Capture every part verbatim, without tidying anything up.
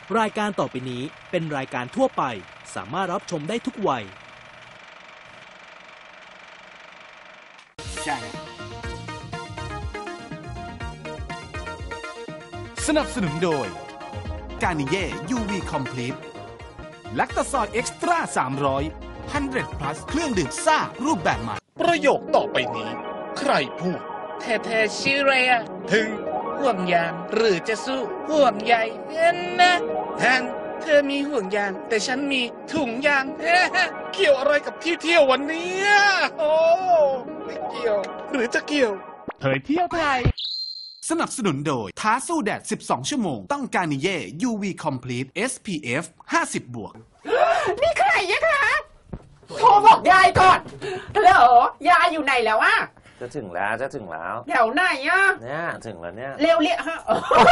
รายการต่อไปนี้เป็นรายการทั่วไปสามารถรับชมได้ทุกวัยสนับสนุนโดยกานิเย่ ยู วี Complete แลคตาซอยเอ็กซ์ตร้าสามร้อย หนึ่งร้อย plus เครื่องดื่มซ่ารูปแบบใหม่ประโยคต่อไปนี้ใครพูดแท้แท้ชื่ออะไรอะถึงห่วงยางหรือจะสู้ห่วงใยนะฮันเธอมีห่วงยางแต่ฉันมีถุงยางเกี่ยวอะไรกับที่เที่ยววันนี้โอ้ไม่เกี่ยวหรือจะเกี่ยวเผยเที่ยวไทยสนับสนุนโดยท้าสู้แดดสิบสองชั่วโมงต้องกานิเย่ ยู วี Complete เอส พี เอฟ ห้าสิบ บวกนี่ใครเนี่ยคะโทรบอกยายก่อนฮัลโหลยายอยู่ไหนแล้วอะจะถึงแล้วจะถึงแล้วแถวไหนอะเนี่ยถึงแล้วเนี่ยเร็วเรียกฮะ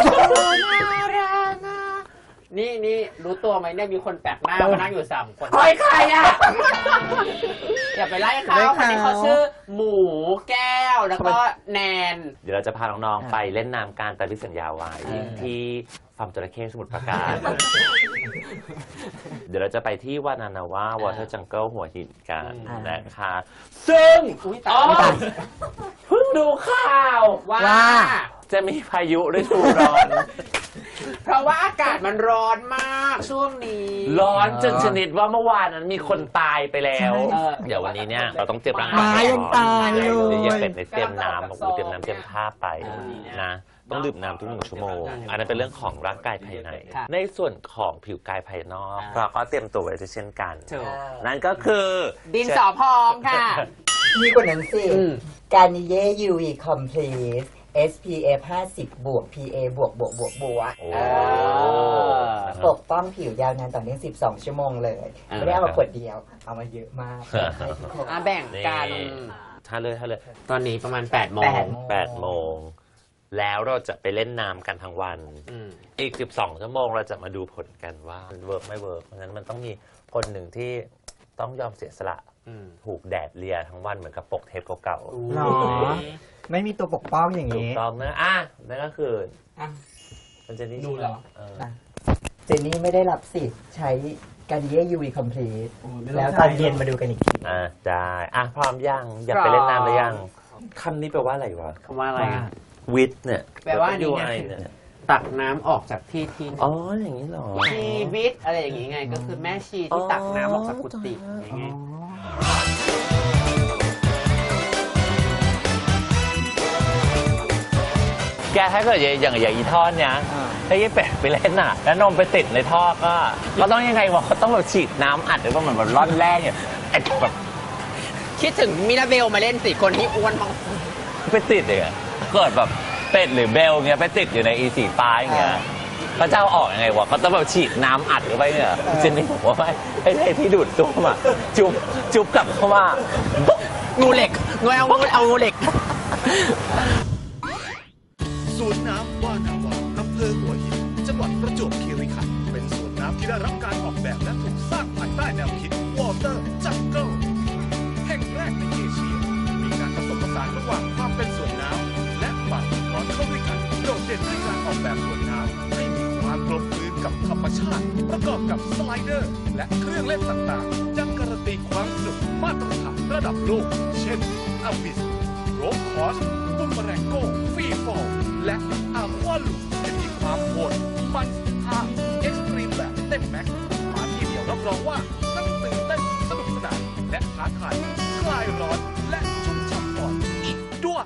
นี่นี่รู้ตัวไหมเนี่ยมีคนแปลกหน้ามานั่งอยู่สามคนใครใครอะอย่าไปไล่เขาคนนี้เขาชื่อหมูแก้วแล้วก็แนนเดี๋ยวเราจะพาน้องๆไปเล่นน้ำการตามที่สัญญาไว้ที่ฟาร์มจระเข้สมุทรปราการเดี๋ยวเราจะไปที่วานานาวาวอเตอร์จังเกิลหัวหินกันนะคะซึ่งเพิ่งดูข่าวว่าจะมีพายุฤดูร้อนเพราะว่าอากาศมันร้อนมากช่วงนี้ร้อนจนชนิดว่าเมื่อวานนั้นมีคนตายไปแล้วเดี๋ยววันนี้เนี่ยเราต้องเตรียมร่างกายยังตายเลยอย่าเป็ดในเตรียมน้ำบอกเตรียมน้ำเตรียมท่าไปนะต้องดื่มน้ำทุกหนึ่งชั่วโมงอันนั้นเป็นเรื่องของร่างกายภายในในส่วนของผิวกายภายนอกเราก็เตรียมตัวไว้เช่นกันนั่นก็คือดินสอพองค่ะมีกว่านั้นสิกานิเย่ ยู วี Complete เอส พี เอฟ ห้าสิบ บวก พี เอ บวกบวกบวกบวกปกป้องผิวยาวนานต่อเนื่องสิบสองชั่วโมงเลยไม่ได้เอามาขวดเดียวเอามาเยอะมากแบ่งกันท่าเลยท่าเลยตอนนี้ประมาณแปดโมงแปดโมงแล้วเราจะไปเล่นน้ำกันทั้งวันอีกสิบสองชั่วโมงเราจะมาดูผลกันว่าเวิร์กไม่เวิร์กเพราะฉะนั้นมันต้องมีคนหนึ่งที่ต้องยอมเสียสละถูกแดดเลียทั้งวันเหมือนกับปกเทปเก่าๆหรอไม่มีตัวปกป้องอย่างนี้ถูกต้องนะอ่ะนั่นก็คือเจนนี่ดูเหรอเจนนี่ไม่ได้รับสิทธิ์ใช้กานิเย่ ยู วี Complete แล้วตอนเย็นมาดูกันอีกทีอ่ะได้อ่ะพร้อมยังอยากไปเล่นน้ำหรือยังคำนี้แปลว่าอะไรวะคำว่าอะไรวิทเนี่ยแปลว่านี่ไงตักน้ำออกจากที่ที่อ๋ออย่างนี้หรอชีวิตอะไรอย่างงี้ไงก็คือแม่ชีที่ตักน้ำออกจากกุฏิอย่างงี้แกถ้าเกิดอย่างอย่างอีท่อนเนี้ยถ้ายี่เป็ดไปเล่นน่ะแล้วนมไปติดในท่อก็เราต้องยังไงวะเขาต้องแบบฉีดน้ำอัดหรือว่าเหมือนแบบร่อนแร่เนี่ยไอ้แบบคิดถึงมิราเบลมาเล่นสิคนที่อ้วนมากไปติดเลยเกิดแบบเป็ดหรือเบลเงี้ยไปติดอยู่ในอีสีฟ้าอย่างเงี้ยพระเจ้าออกยังไงวะเขาต้องแบบฉีดน้ำอัดหรือไปเนี่ยเจนนี่บอกว่าไม่ไอ้ไอ้ที่ดูดตัวมาจุ๊บจุ๊บกลับเข้ามางูเหล็กงูเอางูเอางูเหล็กสวนน้ำวานาวาอำเภอหัวหินจังหวัดประจวบคีรีขันธ์เป็นสวนน้ำที่ได้รับการออกแบบและถูกสร้างภายใต้แนวคิด Water Jungle แห่งแรกในเอเชียมีการผสมผสานระหว่างความเป็นสวนน้ำและความร้อนเข้าด้วยกันโดดเด่นด้วยการออกแบบสวนน้ำให้มีความกลมกลืนกับธรรมชาติประกอบกับสไลเดอร์และเครื่องเล่นต่างๆยังการันตีความสนุกมาตรฐานระดับโลกเช่นอบิสโรคอสบุมแมรงโก้ฟรีฟอลและอาควาลูจะมีความโหดมันฮาเอ็กซ์ตรีมแบบเต็มแม็กซ์มาที่เดียวรับรองว่าทั้งตื่นเต้นสนุกสนานและท้าทายคลายร้อนและชุ่มฉ่ำก่อนอีกด้วย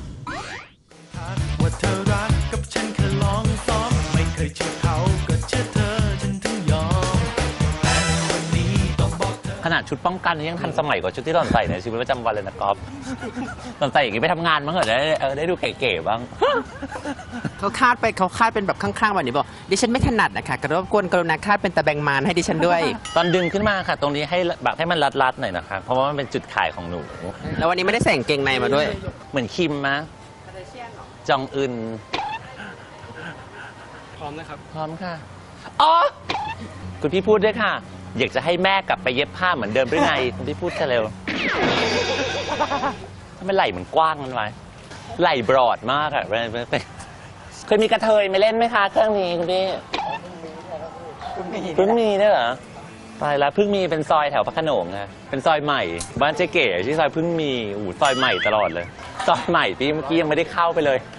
ว่าเธอรักกับฉันแค่ลองซ้อมไม่เคยเชื่อเขาก็เชื่อเธอฉันถึงยอมแต่วันนี้ต้องบอกเธอขนาดชุดป้องกันยังทันสมัยกว่าชุดที่เราใส่ในชีวิตประจำวันเลยนะก๊อฟเราใส่อย่างนี้ไปทำงานมั้งเหรอได้เออได้ดูเก๋ๆบ้างเขาคาดไปเขาคาดเป็นแบบข้างๆแบบนี้บอกดิฉันไม่ถนัดนะคะกระรบกวนกรุณาคาดเป็นตะแบงมานให้ดิฉันด้วยตอนดึงขึ้นมาค่ะตรงนี้ให้แบบให้มันรัดๆหน่อยนะคะเพราะว่ามันเป็นจุดขายของหนูแล้ววันนี้ไม่ได้ใส่กางเกงในมาด้วยเหมือนคิมมะจองอึนพร้อมนะครับพร้อมค่ะอ๋อคุณพี่พูดด้วยค่ะอยากจะให้แม่กลับไปเย็บผ้าเหมือนเดิมหรือไงคุณพี่พูดกันเร็วทำไมไหล่มันกว้างมันไว้ไหล่บรอดมากอะเคยมีกระเทยมาเล่นไหมคะเครื่องนี้คุณพี่เพิ่งมีเนี่ยเหรอตายแล้วเพิ่งมีเป็นซอยแถวพระโขนงนะเป็นซอยใหม่บ้านเจ๊เก๋ที่ซอยเพิ่งมีอู๋ซอยใหม่ตลอดเลยซอยใหม่ที่เมื่อกี้ยังไม่ได้เข้าไปเลย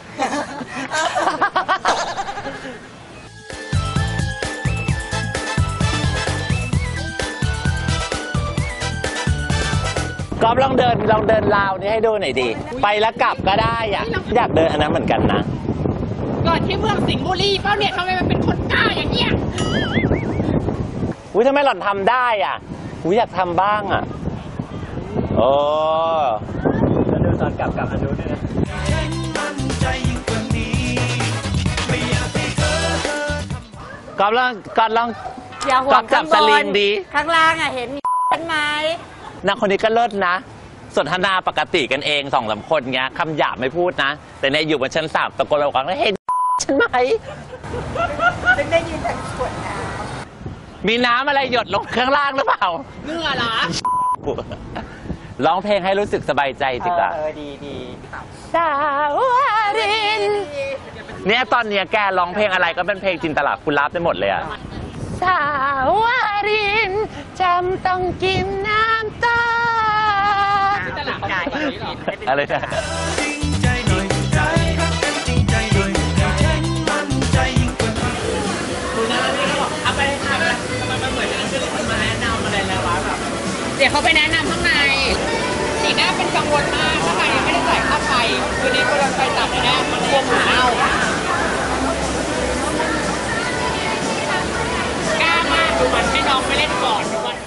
ก๊อฟลองเดินลองเดินราวนี้ให้ดูหน่อยดิไปแล้วกลับก็ได้อ่ะอยากเดินอันนั้นเหมือนกันนะก่อนที่เมืองสิงห์บุรีเป้าเนี่ยทำไมมันเป็นคนกล้าอย่างเงี้ยอุ้ยทำไมหล่อนทำได้อ่ะอุ้ยอยากทำบ้างอ่ะโอ้แล้วดูตอนกลับกลับอันนู้นด้วยนะก๊อฟลองก๊อฟลองก๊อฟจับสลิงดีข้างล่างอ่ะเห็นเป็นไหมนางคนนี้ก็เลิศนะสนทนาปกติกันเองสองสามคนเงี้ยคำหยาบไม่พูดนะแต่เนี่ยอยู่บนชั้นสามตะโกนบอกว่าเห็นฉันไหมฉันได้ยินแต่ขวดน้ำมีน้ำอะไรหยดลงข้างล่างหรือเปล่าเนื้อหรอร้องเพลงให้รู้สึกสบายใจสิกะเออดีดีสาวรินเนี่ยตอนเนี้ยแกร้องเพลงอะไรก็เป็นเพลงจินตลาภูลาภได้หมดเลยอะสาวรินจำต้องกินน้ำตาอะไรนะเดี๋ยวเขาไปแนะนำข้างในสีหน้าเป็นกังวลมากข้างในยังไม่ได้จ่ายค่าไฟคืนนี้ก็โดนไฟตัดแน่มันรวมหมูเน่ากล้ามากดูมันให้น้องไปเล่นก่อนดูมัน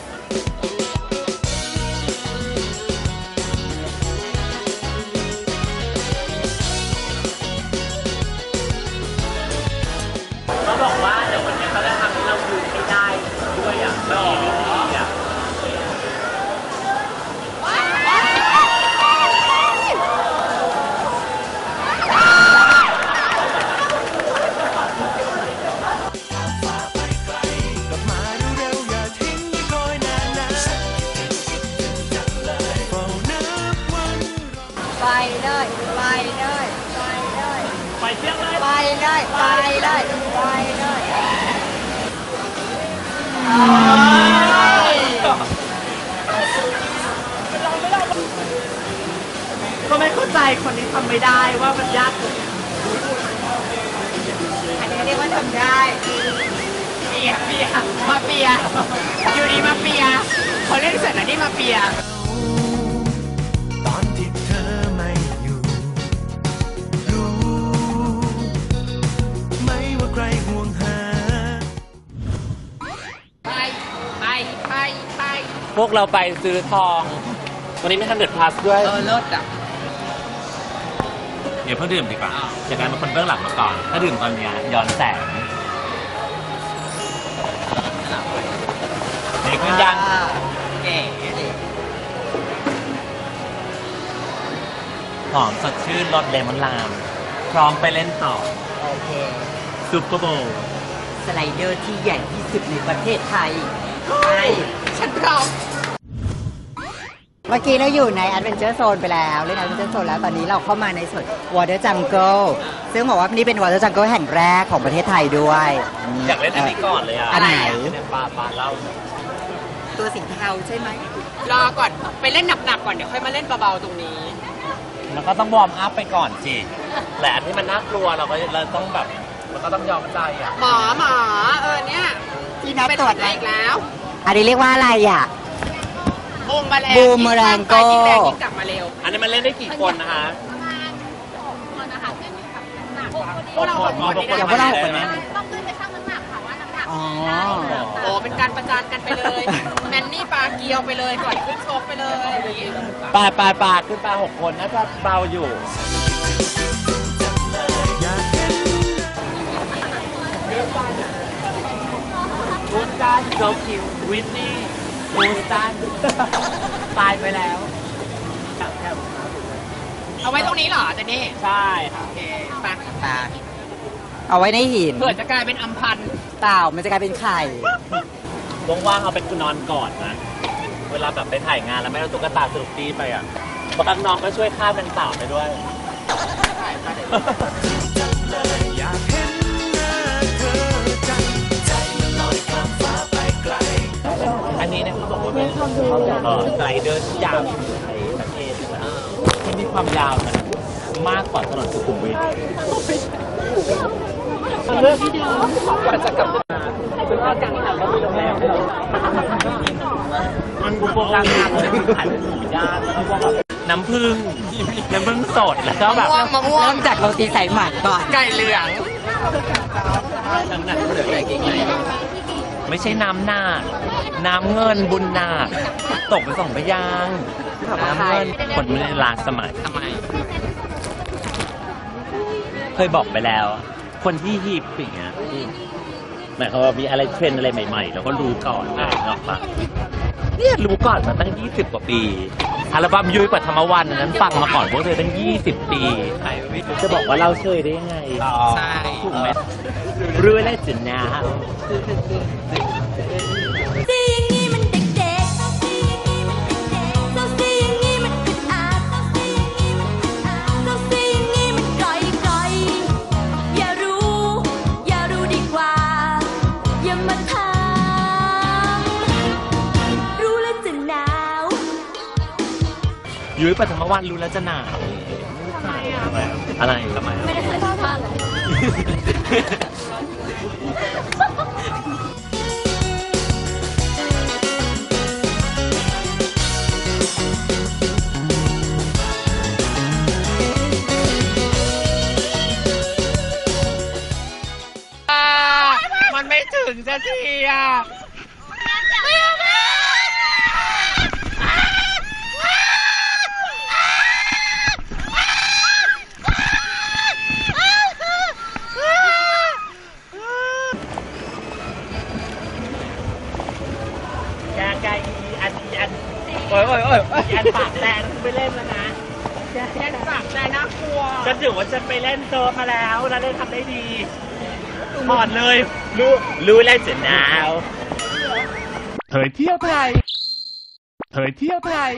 เขาบอกว่าเดี๋ยววันนี้เขาจะทำให้เรายืนให้ได้ด้วยอ่ะไม่มีวิธีอ่ะไปเลยไปเลยไปเลยไปเที่ยงเลยไปเลยไปเลยไปเลยก็ไม่เข้าใจคนนี้ทำไม่ได้ว่ามันยากอันนี้เรียกว่าทำได้เปียเปียมาเปียอยู่ดีมาเปียพอเล่นเสร็จแล้วนี่มาเปียตอนที่เธอไม่อยู่รู้ไม่ว่าใครห่วงหาไปไปไปไปพวกเราไปซื้อทองวันนี้ไม่ทันเดือดพลัสด้วยเออเลิศอ่ะเดี๋ยวเพิ่งดื่มดีกว่าจากการเป็นคนเบื้องหลังมาก่อนถ้าดื่มตอนนี้ย้อนแสงนี่คุณยังเก๋หอมสดชื่นรสเลมอนลามพร้อมไปเล่นต่อโอเคซุปเปอร์โบว์สไลเดอร์ที่ใหญ่ที่สุดในประเทศไทยใช่ฉันพร้อมเมื่อกี้เราอยู่ใน Adventure Zone ไปแล้วเล่น Adventure Zone แล้วตอนนี้เราเข้ามาในส่วน Water Jungle ซึ่งบอกว่านี่เป็น Water Jungle แห่งแรกของประเทศไทยด้วยอยากเล่นอันนี้ก่อนเลยอ่ะอันไหนปลาปลาเล่าตัวสีเทาใช่ไหมรอก่อนไปเล่นหนักๆก่อนเดี๋ยวค่อยมาเล่นเบาๆตรงนี้มันก็ต้องวอร์มอัพไปก่อนสิแต่อันที่มันน่ากลัวเราก็เราต้องแบบมันก็ต้องยอมใจอ่ะหมอหมอเออเนี่ยที่นัดตรวจอีกแล้วอันนี้เรียกว่าอะไรอ่ะบูมแมลงบูมแมลงโก้ยิ่งแรงยิ่งกลับมาเร็วอันนี้มันเล่นได้กี่คนนะคะพวกเราหกคนนี่นะพวกเราหกคนนี้ต้องขึ้นไปชั่งน้ำหนักค่ะว่าน้ำหนักอ๋อโอ้เป็นการประจานกันไปเลยแมนนี่ปลาเกียวไปเลยก่อนขึ้นโชกไปเลยปลาปลาปลาขึ้นปลาหกคนน่าจะเบาอยู่บูสตันโจคิววินนี่บูสตันตายไปแล้วเอาไว้ตรงนี้เหรอเจนนี่ใช่โอเคไปไปเอาไว้ในหินเผื่อจะกลายเป็นอัมพันเต่ามันจะกลายเป็นไข่ว่างๆเอาไปนอนก่อนนะเวลาแบบไปถ่ายงานแล้วไม่เอาตุ๊กตาสนุกตีไปอ่ะบางครั้งน้องก็ช่วยฆ่าเป็นเต่าไปด้วยอยากเห็นหน้าเธอจังใจมันลอยกลับสไลเดอร์ที่ยาวที่สุดในประเทศนะที่มีความยาวนะมากกว่าถนนสุขุมวิทเรื่องที่เดิมกว่าจะกลับมาเป็นว่าการทำก็มีโรงแรมมันบุกโรงงานเลยขายหมูย่างแล้วก็แบบน้ำผึ้งน้ำผึ้งสดแล้วก็แบบมะม่วงจากโรตีสายหมัดก่อนไก่เหลืองน้ำหนักเหลือไก่กี่ไงไม่ใช่น้ำหนักน้ำเงินบุญนาคตกไปสองพยางน้ำเงินคนไม่ได้ล้างสมัยทำไมเคยบอกไปแล้วคนที่ฮิปอย่างเงี้ยหมายความว่ามีอะไรเทรนอะไรใหม่ๆแล้วก็รู้ก่อนนะเนาะปะเนี่ยรู้ก่อนมาตั้งยี่สิบกว่าปีอัลบั้มยุ้ยปัทมวันนั้นฟังมาก่อนพวกเธอตั้งยี่สิบปีจะบอกว่าเราเชยได้ยังไงใช่ถูกไหมรู้แล้วจุดน้ำยุ้ยปัทมวันรู้แล้วจะหนาวอะไรทำไมไม่ได้ใส่ผ้าผ้ามันไม่ถึงจะทีอ่ะโอ้ยโอ้ยโอ้ยยันปากแดงไปเล่นแล้วนะยันปากแดงน่ากลัวจะถือว่าจะไปเล่นเซิร์ฟมาแล้วแล้วเล่นทำได้ดีถอดเลยรู้รู้เล่นเสร็จแล้วเผยเที่ยวไทยเผยเที่ยวไทย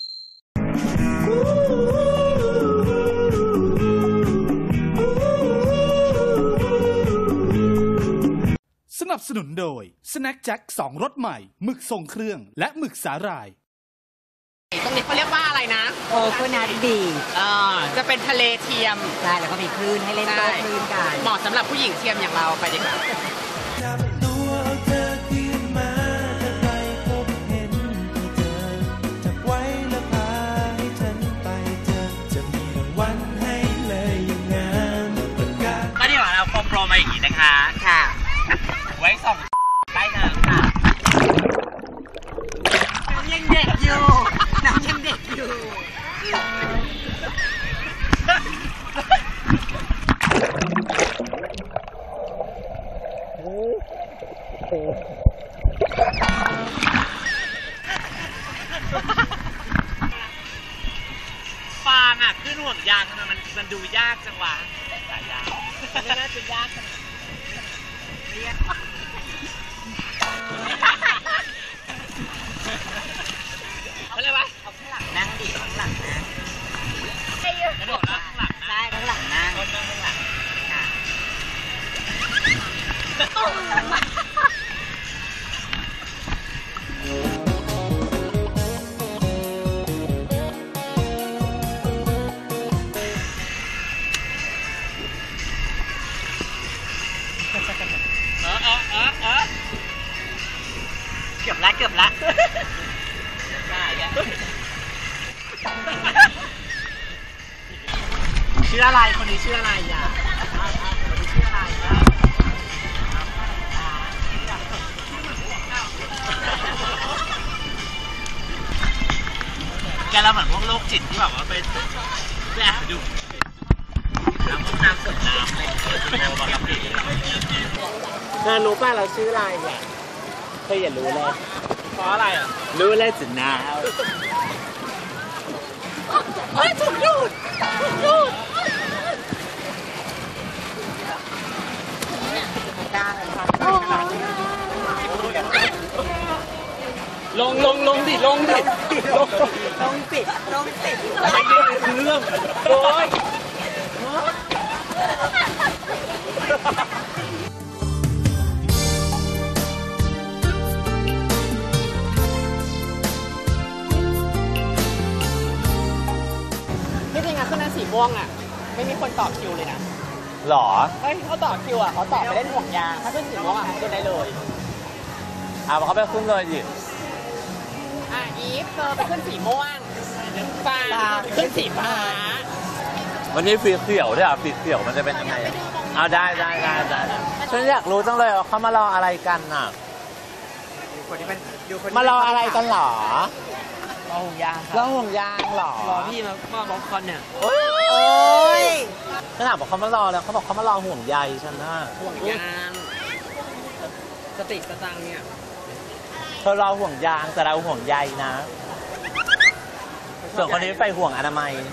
สนับสนุนโดยสแน็คแจ็คสองรสใหม่หมึกทรงเครื่องและหมึกสาหร่ายตรงนี้เขาเรียกว่าอะไรนะโคโคนัทบีอ่าจะเป็นทะเลเทียมใช่แล้วก็มีคลื่นให้เล่นโต้คลื่นกันเหมาะสำหรับผู้หญิงเทียมอย่างเราไปดีกว่าก็เดี๋ยวเราโปรโปรมาอย่างนี้นะคะค่ะไว้ส่องใต้น้ำค่ะยังเด็กอยู่น้ำยังเด็กอยู่ฟางอ่ะขึ้นห่วงยางทำไมมันมันดูยากจังวะสายยางไม่น่าจะยากขนาดเรียกอะไรวะเอาข้างหลังนั่งดิข้างหลังนะกระโดดข้างหลังได้ข้างหลังนั่งคนนั่งข้างหลังเออเออเออเออเกือบละเกือบละชื่ออะไรคนนี้ชื่ออะไรอ่ะคนนี้ชื่ออะไรแกเราเหมือนพวกโรคจิตที่แบบว่าไปแอบดูน้ำน้ำสดน้ำอะไรเธอรู้ป่ะเราชื่ออะไรอ่ะเธออย่ารู้เลยเพราะอะไรอ่ะรู้เลยจุดน้ำเฮ้ยถูกดูดถูกดูดลงลงลงดิลงดิลงลงปิดลงปิดอะไรเรื่องโอ้ยม่วงอ่ะไม่มีคนต่อคิวเลยนะหรอเฮ้ยเขาต่อคิวอ่ะเขาต่อไปเล่นห่วงยางถ้าขึ้นสีม่วงอ่ะเขาขึ้นได้เลยเอาเขาไปขึ้นเลยดิอ่ะอีฟเธอไปขึ้นสีม่วงฟ้าขึ้นสีฟ้าวันนี้ฟีเขียวด้วยอ่ะฟีเขียวมันจะเป็นยังไงเอาได้ได้ได้ได้ฉันอยากรู้จังเลยว่าเขามารออะไรกันน่ะมารออะไรกันหรอรอห่วงยางรอห่วงยางหรอรอพี่มามาบล็อกคอนเนี่ยโอ้ยขนาดบอกเขามารอแล้วเขาบอกเขามารอห่วงใยฉันนะห่วงยางสติสตังค์เนี่ยเธอรอห่วงยางแต่เราห่วงใยนะ ส่วนคนนี้ไปห่วงอนามัย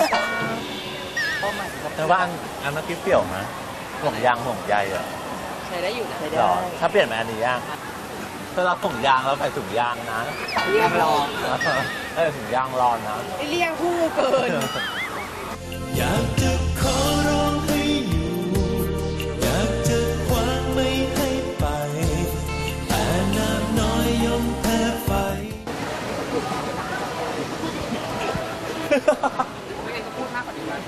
แต่ว่าอันอันนั้นเปรี้ยวนะห่วงยางห่วงใยอ่ะใช้ได้อยู่นะใช้ได้หรอถ้าเปลี่ยนเป็นอันนี้ย่างเธอรับห่วงยางแล้วไปถุงยางนะเรียกรอเออถุงยางรอนนะเรียกผู้เกินอยากจะขอร้องให้อยู่อยากจะขวางไม่ให้ไปแต่น้ำน้อยย่อมแพ้ไฟไม่งั้นก็พูดมากกว่านี้นะ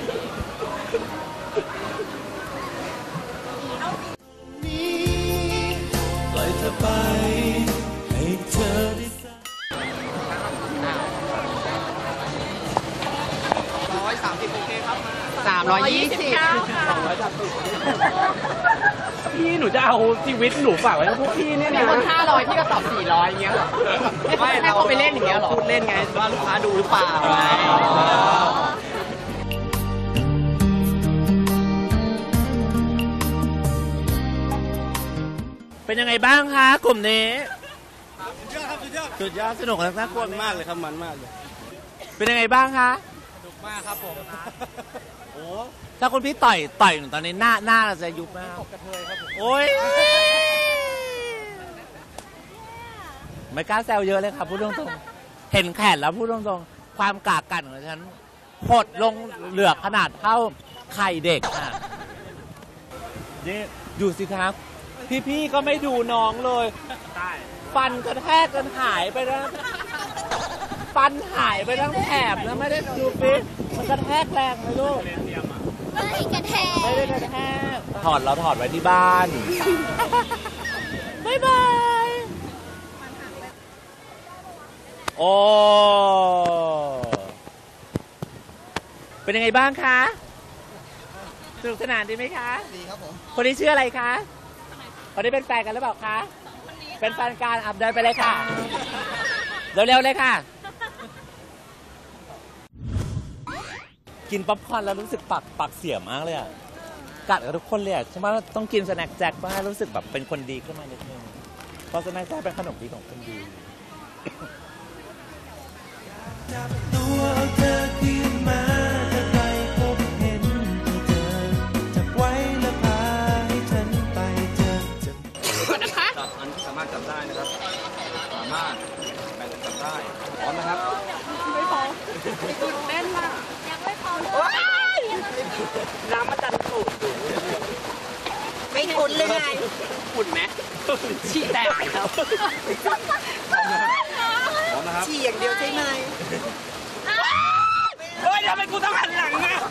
ปล่อยเธอไปให้เธอได้สักร้อยสามสิบโอเคครับสามร้อยยี่สิบสองร้อยสามสิบพี่หนูจะเอาชีวิตหนูฝากไว้กับพวกพี่เนี่ยมีนะคนห้าร้อยพี่ก็ตอบสี่ร้อยอย่างเงี้ยเหรอไม่ให้เขาไปเล่นอย่างเงี้ยเหรอพูดเล่นไงว่าลูกค้าดูหรือเปล่าไงเป็นยังไงบ้างคะกลุ่มนี้สุดยอดครับสุดยอดสุดยอดสนุกและน่ากลัวมากเลยครับมันมากเลยเป็นยังไงบ้างคะสนุกมากครับผมโอ้ถ้าคุณพี่ต่อยต่อยหนูตอนนี้หน้าหน้าเราจะยุบมากกระเทยครับผมโอ้ยไม่กล้าแซวเยอะเลยครับพูดตรงๆเห็นแขนแล้วพูดตรงๆความกากกันของฉันหดลงเหลือขนาดเท่าไข่เด็กอ่ะนี่ดูสิครับพี่ๆก็ไม่ดูน้องเลยฟันกระแทกกันหายไปแล้วฟันหายไปทั้งแถบแล้วไม่ได้ดูฟิตมันกระแทกแรงไหมลูกไม่กระแทกไม่ได้กระแทกถอดเราถอดไว้ที่บ้านบ๊ายบายโอ้เป็นยังไงบ้างคะสนุกสนานดีไหมคะดีครับผมคนนี้ชื่ออะไรคะคนนี้เป็นแฟนกันหรือเปล่าคะเป็นแฟนกันอับเดินไปเลยค่ะเร็วๆเลยค่ะกินป๊อปคอร์นแล้วรู้สึกปากปากเสียมากเลยอ่ะกัดกับทุกคนเลยอ่ะฉันว่าต้องกินสแน็คแจ็คเพื่อให้รู้สึกแบบเป็นคนดีขึ้นมานิดนึงเพราะสแน็คแจ็คเป็นขนมดีของคนดีตัวเอาเธอขึ้นมาถ้าใครพบเห็นเธอจับไว้และพาให้ฉันไปเจอจะก่อนนะคะจับอันที่สามารถจับได้นะครับ สามารถแบ่งจับได้พร้อมนะครับไม่พอตื่นเต้นมากยังไม่พอน้ำมาจันถูกไม่คุ้นเลยไงฝุ่นไหมฉี่แตกแล้วพร้อมนะครับฉี่อย่างเดียวใช่ไหมเฮ้ยทำไมกูต้องหันหลังอ่ะ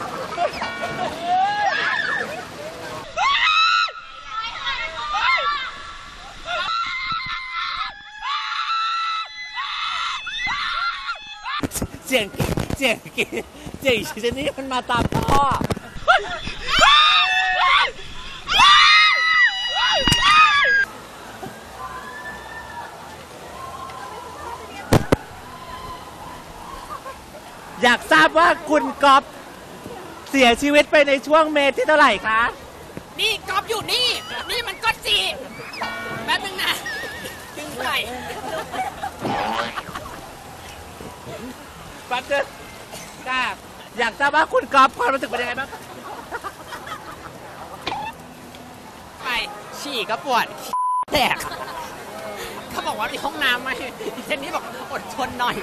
เจียงเจียงเจียงชนิดมันมาตามพ่ออยากทราบว่าคุณก๊อฟเสียชีวิตไปในช่วงเมตรที่เท่าไหร่คะนี่กอบอยู่นี่ นี่มันก็จีแป๊บนึงนะดึงใส่ปั๊บเจอจ้าอยากทราบว่าคุณก๊อฟความรู้สึกเป็นยังไงบ้างไปฉี่ก็ปวดแตกเขาบอกว่ามีห้องน้ำไหมดิฉันนี่บอกอดทนหน่อย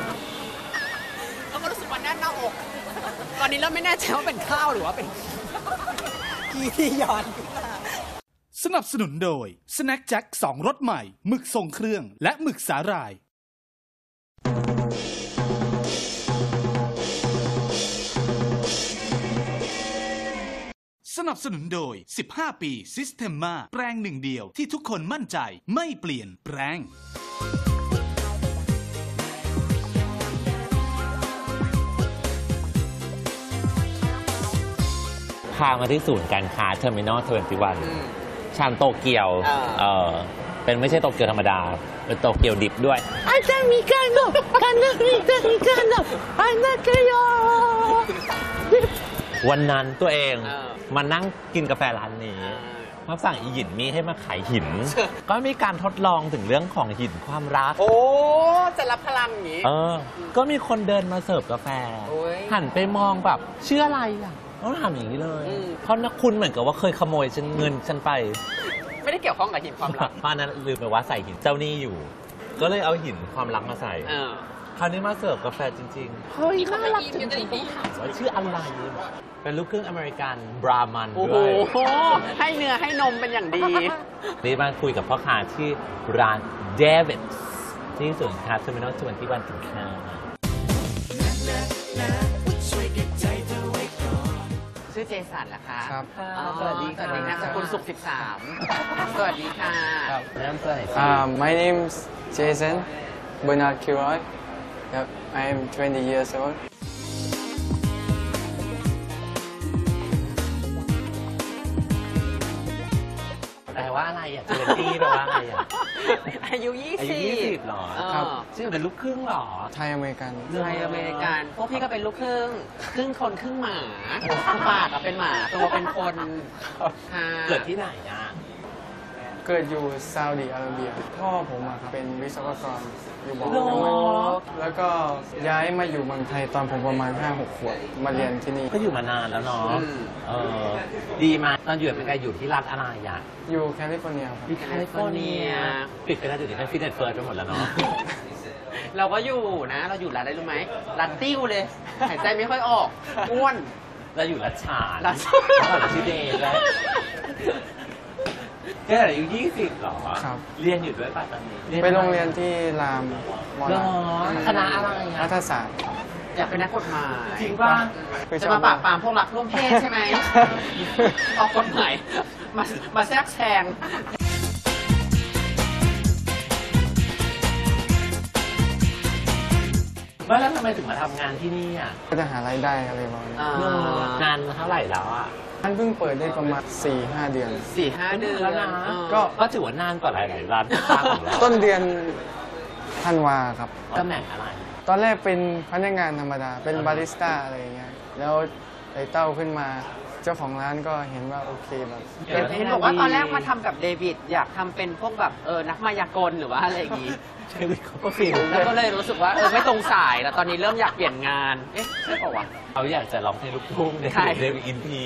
แล้วก็รู้สึกว่าแน่นหน้าอก ตอนนี้เราไม่แน่ใจว่าเป็นข้าวหรือว่าเป็นขี้ที่ย้อนสนับสนุนโดย Snack Jack สองรสใหม่หมึกทรงเครื่องและหมึกสาหร่ายนับสนุนโดย สิบห้า ปี Systema แปรงหนึ่งเดียวที่ทุกคนมั่นใจไม่เปลี่ยนแปรงพามาที่ศูนย์การค้าเทอร์มินอลทเวนตี้วันชานโตเกียว เออเป็นไม่ใช่โตเกียวธรรมดา เป็นโตเกียวดิบด้วยอาจารย์มีการโดการนักมีการมีการโดอานาเกโยวันนั้นตัวเองมานั่งกินกาแฟร้านนี้มาสั่งอีหยินมีให้มาขายหิน ก็มีการทดลองถึงเรื่องของหินความรักโอ้จะรับพลังอย่างนี้เออ ก็มีคนเดินมาเสิร์ฟกาแฟ หันไปมองแบบชื่ออะไรอ่ะต้องทำอย่างนี้เลยเพราะนักคุณเหมือนกับว่าเคยขโมยฉันเงินฉันไปไม่ได้เกี่ยวข้องกับหินความรักเพราะนั้นลืมไปว่าใส่หินเจ้าหนี้อยู่ ก็เลยเอาหินความรักมาใส่คราวนี้มาเสิร์ฟกาแฟจริงๆเฮ้ยน่ารักจริงๆต้องถามว่าชื่ออะไรเป็นลูกครึ่งอเมริกันบรามันด้วยโอ้โหให้เนื้อให้นมเป็นอย่างดีนี่มาคุยกับพ่อค้าที่ร้านเดวิดที่ศูนย์ค้าเทอร์มินอลทเวนตี้วันถึงค่าชื่อเจสันเหรอคะครับสวัสดีสวัสดีนะสกุลสุขสิบสามสวัสดีค่ะเริ่มต้น Uh, my name's Jason Bernard Kiroy. Yep, I am twenty years old. แปลว่าอะไรอ่ะเจนตี้แปลว่าอะไรอ่ะอายุยี่สิบอายุยี่สิบหรอครับชื่อเป็นลูกครึ่งหรอไทยอเมริกันไทยอเมริกัน พวกพี่ก็เป็นลูกครึ่ง ครึ่งคนครึ่งหมาปากอะเป็นหมา ตัวเป็นคนค่ะเกิดที่ไหนอ่ะเกิดอยู่ซาอุดิอาระเบีย พ่อผมอะครับเป็นวิศวกรอยู่บอกหรอแล้วก็ย้ายมาอยู่เมืองไทยตอนผมประมาณ ห้าหก ขวบมาเรียนที่นี่ก็อยู่มานานแล้วเนาะเออดีมาตอนอยู่เป็นไงอยู่ที่รัฐอะไรอ่ะอยู่แคลิฟอร์เนียครับที่แคลิฟอร์เนียปิดไปแล้วเดี๋ยวนี้เป็นฟิตเนสเฟิร์สไปหมดแล้วเนาะเราก็อยู่นะ เราอยู่ร้านอะไรรู้ไหมร้านติ้วเลย หายใจไม่ค่อยออก อ้วนเราอยู่รัชฉานรัชก่อนเราชื่อเดย์แล้วแค่อายุยี่สิบหรอครับเรียนอยู่ด้วยป่ะตอนนี้ไปโรงเรียนที่รามมอหรลาอคณะอะไรรัอ่ะฐศาสตร์อยากเป็นนักกฎหมายจริงป่ะจะมาปราบปรามพวกรักร่วมเพศใช่ไหม ออกกฎหมายมามาแทรกแซงไม่แล้วทำไมถึงมาทำงานที่นี่อ่ะก็จะหารายได้อะไรประมาณนี้นานเท่าไหร่แล้วอ่ะท่านเพิ่งเปิดได้ประมาณ สี่ห้า เดือนสี่ห้าเดือนแล้วนะก็ก็ถือว่านานกว่าหลายๆร้านค้าของเราต้นเดือนธันวาครับตำแหน่งอะไรตอนแรกเป็นพนักงานธรรมดา เป็นบาริสต้าอะไรอย่างเงี้ย แล้วไต่เต้าขึ้นมา เจ้าของร้านก็เห็นว่าโอเคแบบเห็นเห็นบอกว่าตอนแรกมาทำกับเดวิดอยากทำเป็นพวกแบบเออนักมายากลหรือว่าอะไรอย่างงี้เดวิดเขาก็ฟิลแล้วก็เลยรู้สึกว่าเออไม่ตรงสายแล้วตอนนี้เริ่มอยากเปลี่ยนงาน เอ๊ะใช่ป่าววะเขาอยากจะร้องเพลงลูกทุ่งเดใช่วิดเดวิดอินที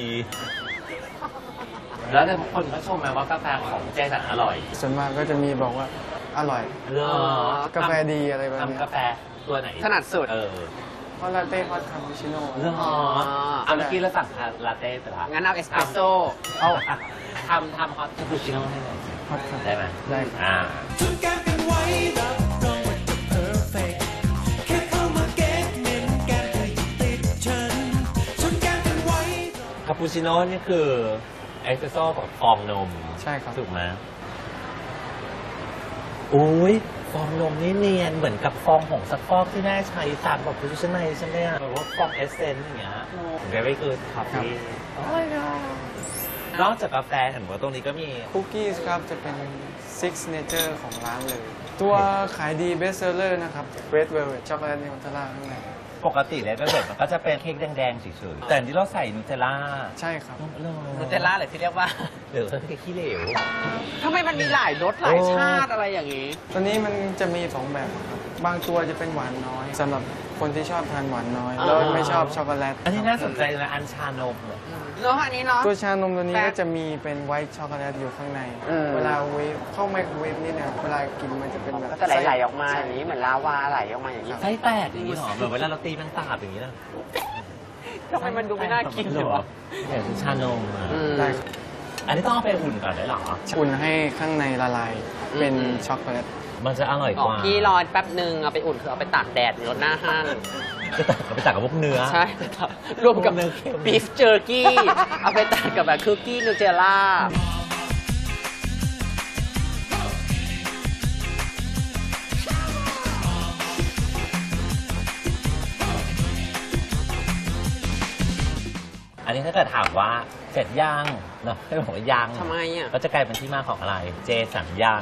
แล้วแต่คนก็ชมมาว่ากาแฟของเจสันอร่อยส่วนมากก็จะมีบอกว่าอร่อยเรื่องกาแฟดีอะไรแบบนี้ทำกาแฟตัวไหนถนัดสุดเออฮอตลาเต้ฮอตคาปูชิโน่เรื่องอ๋อเอาเมื่อกี้เราสั่งลาเต้ไปละงั้นเอาเอสเปรสโซ่เอาทำทำฮอตคาปูชิโน่ให้หน่อยฮอตครับได้ไหมได้ครับอ่าจนแก้มกันไว้รับรองว่าจะ perfect แค่เข้ามาเก็ตเน้นแก้มเธออยู่ติดฉันจนแก้มกันไว้คาปูชิโน่นี่คือเอสเปรสโซ่กับฟองนมใช่ครับถูกไหมโอ้ยฟองนมนี่เนียนเหมือนกับฟองผงซักฟอกที่แม่ใช้ตามแบบคุชชั่นในใช่ไหมอ่ะหรือว่าฟองเอสเซนต์อย่างเงี้ย very good ครับพี่นอกจากกาแฟเห็นว่าตรงนี้ก็มีคุกกี้ครับจะเป็น signature ของร้านเลย ตัวขายดี best seller นะครับ red velvet ช็อกโกแลตนิวเทลล่าข้างในปกติแล้วก็แบบมันก็จะเป็นเค้กแดงๆเฉยๆแต่อันนี้เราใส่นูเทลล่าใช่ครับนูเทลล่าเลยที่เรียกว่าหรือว่าเค้กขี้เหลวทำไมมันมีหลายรสหลายชาติอะไรอย่างนี้ตัวนี้มันจะมีสองแบบครับ บางตัวจะเป็นหวานน้อยสำหรับคนที่ชอบทานหวานน้อย แล้วไม่ชอบช็อกโกแลตอันนี้น่าสนใจนะอันชานมเนี่ยเนาะอันนี้เนาะตัวชานมตัวนี้แบบก็จะมีเป็นไวท์ช็อกโกแลตอยู่ข้างในอืมเวลาเวฟเข้าไมโครเวฟนี่เนี่ยเวลากินมันจะเป็นแบบก็จะไหลๆออกมาอย่างนี้เหมือนลาวาไหลออกมาอย่างนี้ไส้แตกอย่างนี้หรอเหมือนเวลาเราตีแมงสาบอย่างนี้นะทำไมมันดูไม่น่ากินเลยวะอย่างชานมอ่ะได้ครับอันนี้ต้องเอาไปอุ่นก่อนได้หรออุ่นให้ข้างในละลายเป็นอืมช็อกโกแลตมันจะอร่อยอ๋กอว่าพี่รอแป๊บหนึ่งเอาไปอุ่นคือเอาไปตากแดดหรือรถหน้าห้างจะตัดกับไปตัดกับพวกเนื้อใช่รวมกับบีฟเจอร์กี้เอาไปตัดกับแบบคุกกี้นูเทลล่าอันนี้ถ้าเกิดถามว่าเสร็จยังเนาะให้บอกว่ายังทำไมอ่ะก็จะกลายเป็นที่มาของอะไรเจสันยัง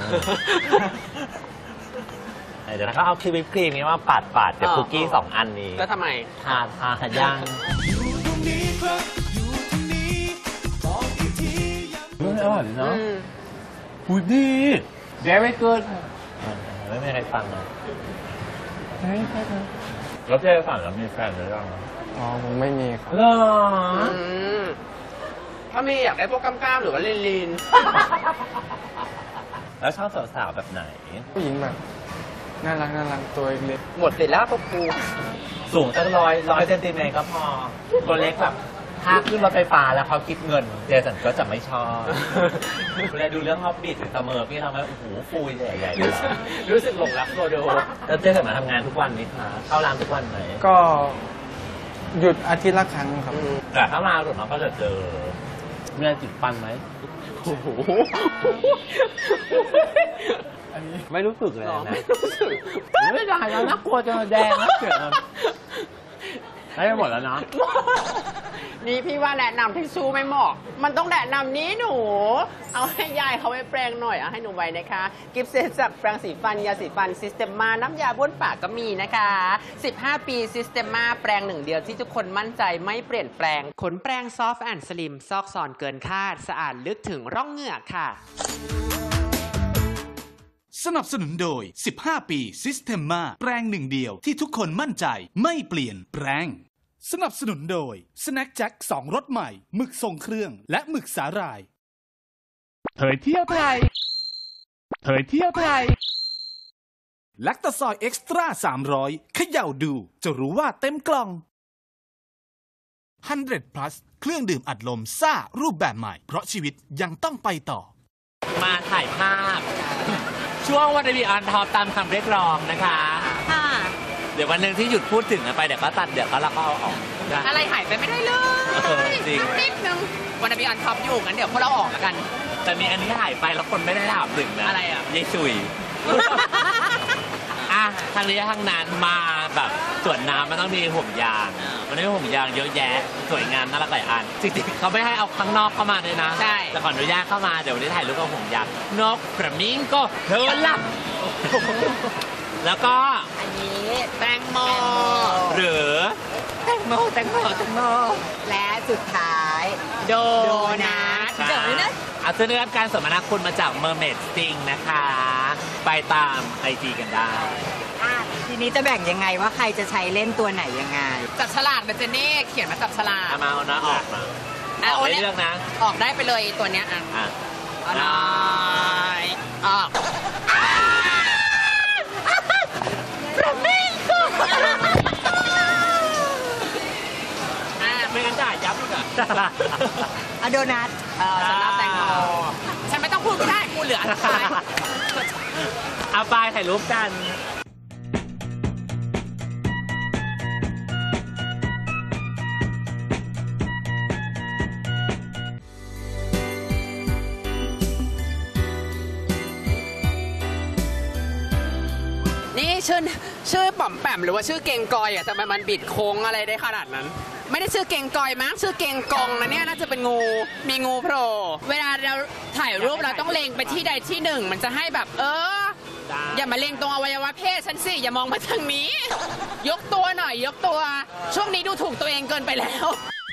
เดี๋ยวเขาเอาครีมวิปครีมนี้มาปาดปาดกับคุกกี้สองอันนี้ก็ทำไมทาทายังอร่อยเนาะหูดี very good ไม่มีใครฟังนะแล้วเจสันแล้วมีแฟนหรือยังอ๋อผมไม่มีครับเหรอถ้ามีอยากได้พวกกล้ามๆหรือว่าลีนลีนแล้วชอบสาวๆแบบไหนผู้หญิงแบบน่ารักน่ารักตัวเล็กหมดเสร็จแล้วพวกกูสูงตั้งร้อยร้อยเซนติเมตรก็พอตัวเล็กแบบถ้าขึ้นรถไฟฟ้าแล้วเขาคิดเงินเจสันก็จะไม่ชอบเวลาดูเรื่องฮอบบิทหรือเสมอพี่ทำให้โอ้โหฟูใหญ่ๆเลยรู้สึกหลงรักโรโดแล้วเจสันมาทำงานทุกวันนี้คะเข้าร้านทุกวันไหมก็หยุดอาทิตย์ละครั้งครับแต่ถ้ามาหลุดเราก็จะเจอมีอะไรติดฟันไหมโอ้โหไม่รู้สึกเลยนะไม่ได้แล้วน่ากลัวจะแดงนะเกิดได้หมดแล้วนะนี่พี่ว่าแนะนำทิชชู่ไม่เหมาะมันต้องแนะนำนี้หนูเอาให้ยายเขาไปแปรงหน่อยเอาให้หนูไว้นะคะกิฟต์เซตจากแปรงสีฟันยาสีฟันซิสเตมมาน้ำยาบ้วนปากก็มีนะคะสิบห้าปีซิสเตมมาแปรงหนึ่งเดียวที่ทุกคนมั่นใจไม่เปลี่ยนแปลงขนแปรงซอฟต์แอนด์สลิมซอกซอนเกินคาดสะอาดลึกถึงร่องเหงือกค่ะสนับสนุนโดยสิบห้าปีซิสเตมมาแปรงหนึ่งเดียวที่ทุกคนมั่นใจไม่เปลี่ยนแปลงสนับสนุนโดยสแน็คแจ็คสองรสใหม่หมึกทรงเครื่องและหมึกสาหร่ายเผยเที่ยวไทยเผยเที่ยวไทยแลคตาซอยเอ็กซ์ตร้าสามร้อยเขย่าดูจะรู้ว่าเต็มกล่องหนึ่งร้อย plus เครื่องดื่มอัดลมซ่ารูปแบบใหม่เพราะชีวิตยังต้องไปต่อมาถ่ายภาพช่วงวันดีออนท็อปตามคำเรียกร้องนะคะค่ะเดี๋ยววันหนึ่งที่หยุดพูดถึงไปเดี๋ยวก็ตัดเดี๋ยวก็เราก็เอาออกอะไรหายไปไม่ได้เลยจริงนิดนึงวันดีออนท็อปอยู่งั้นเดี๋ยวพวกเราออกแล้วกันแต่มีอันนี้หายไปแล้วคนไม่ได้ถามถึงนะอะไรอ่ะยายชุยอ่ะทางนี้ทางนั้นมาแบบสวนน้ำมันต้องมีห่วงยางมันต้องมีห่วงยางเยอะแยะสวยงามน่ารักหลายอันจริงๆเขาไม่ให้เอาข้างนอกเข้ามาเลยนะใช่แต่ขออนุญาตเข้ามาเดี๋ยววันนี้ถ่ายรูปกับห่วงยางนกฟลามิงโกเธอละแล้วก็อันนี้แตงโมหรือแตงโมแตงโมแตงโมและสุดท้ายโดนัทเดี๋ยวนี้นะอาจจะได้รับการสมนาคุณมาจากเมอร์เมดสติงนะคะไปตามไอจีกันได้ทีนี้จะแบ่งยังไงว่าใครจะใช้เล่นตัวไหนยังไงจับฉลากนะเจเน่เขียนมาจับฉลากมาเอานะออกมาออกได้เรื่องนะออกได้ไปเลยตัวเนี้ยอ่ะเอาหน่อยออกไม่งั้นด่ายับเลยอะอะโดนัทฉันรับแตงโมฉันไม่ต้องพูดก็ได้กูเหลืออะไรเอาไปถ่ายรูปกันนี่ชื่อชื่อป๋อมแปมหรือว่าชื่อเกงกอยอ่ะทำไมมันบิดโค้งอะไรได้ขนาดนั้นไม่ได้ชื่อเกงกอยมั้งชื่อเกงกองนะเนี่ยน่าจะเป็นงูมีงูโผล่เวลาเราถ่ายรูปเราต้องเล็งไปที่ใดที่หนึ่งมันจะให้แบบเอออย่ามาเล็งตรงอวัยวะเพศฉันสิอย่ามองมาทางนี้ยกตัวหน่อยยกตัวช่วงนี้ดูถูกตัวเองเกินไปแล้ว